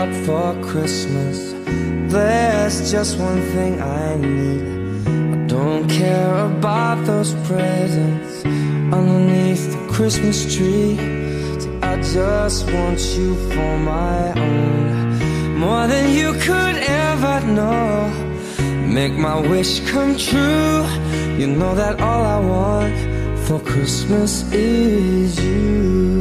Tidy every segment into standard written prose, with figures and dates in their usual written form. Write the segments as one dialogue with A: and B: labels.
A: what for Christmas. There's just one thing I need. I don't care about those presents underneath the Christmas tree. See, I just want you for my own, more than you could ever know. Make my wish come true. You know that all I want for Christmas is you.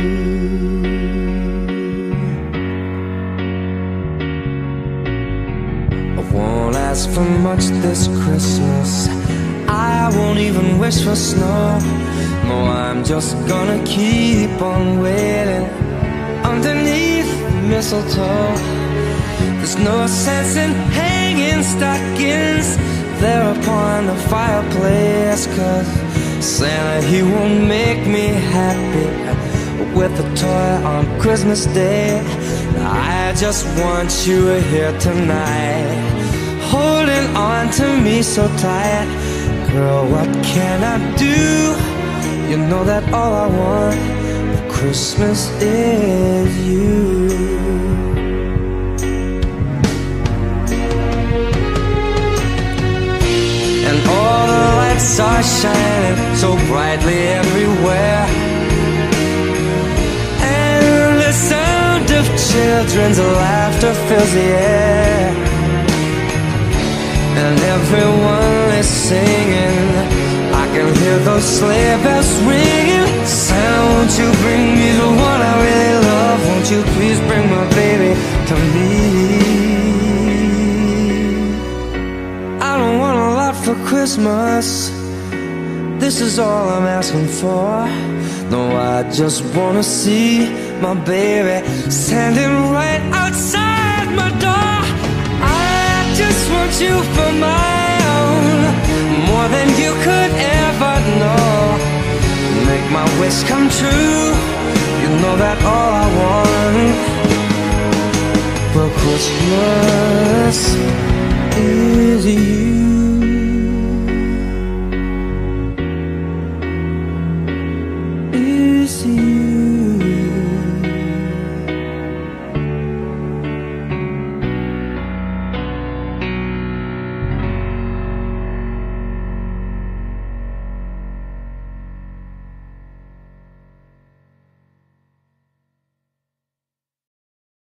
A: I won't ask for much this Christmas. I won't even wish for snow. No, I'm just gonna keep on waiting underneath the mistletoe. There's no sense in hanging stockings there upon the fireplace, 'cause Santa, he won't make me happy with a toy on Christmas Day. I just want you here tonight, holding on to me so tight. Girl, what can I do? You know that all I want for Christmas is you. And all the lights are shining so brightly everywhere, and the sound of children's laughter fills the air, and everyone is singing. I can hear those sleigh bells ringing. Santa, won't you bring me the one I really love? Won't you please bring my baby to me? I don't want a lot for Christmas. This is all I'm asking for. No, I just wanna see my baby standing right outside my door. I just want you for my own, more than you could ever know. Make my wish come true. You know that all I want for Christmas is you.